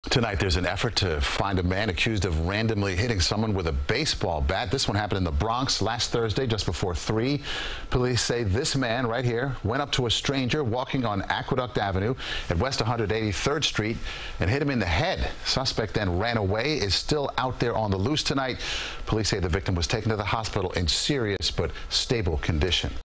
Tonight, there's an effort to find a man accused of randomly hitting someone with a baseball bat. This one happened in the Bronx last Thursday, just before 3. Police say this man right here went up to a stranger walking on Aqueduct Avenue at West 183rd Street and hit him in the head. Suspect then ran away, is still out there on the loose tonight. Police say the victim was taken to the hospital in serious but stable condition.